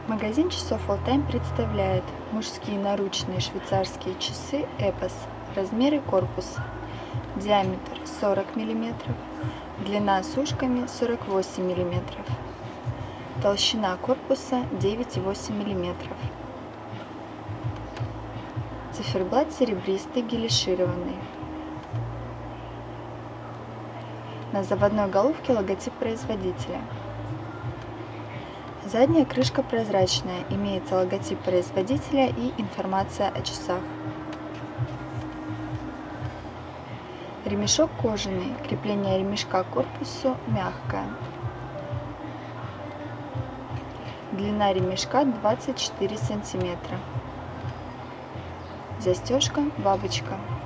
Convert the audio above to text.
Магазин часов Alltime представляет мужские наручные швейцарские часы Эпос. Размеры корпуса: диаметр 40 мм, длина с ушками 48 мм, толщина корпуса 9,8 мм. Циферблат серебристый, гелишированный. На заводной головке логотип производителя. Задняя крышка прозрачная, имеется логотип производителя и информация о часах. Ремешок кожаный, крепление ремешка к корпусу мягкое. Длина ремешка 24 см. Застежка бабочка.